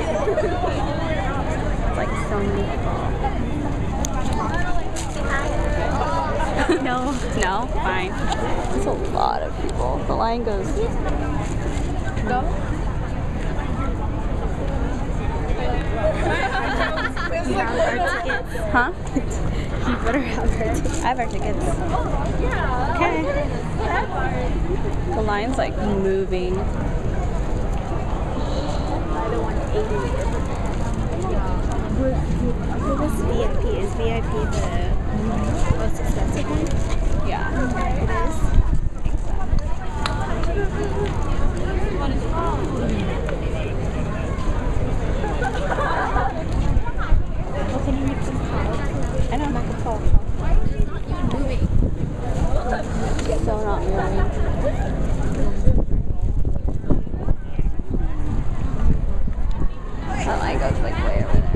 It's like so many people. No. No? Fine. There's a lot of people. The line goes. Go. You have our tickets. Huh? You better have our tickets. I have our tickets. Okay. The line's like moving. What was VIP? Is VIP the most expensive one? Yeah. It is. Well, can you make some calls? I know. Make a call. Why are they not even moving? So not moving. That line goes like way over there.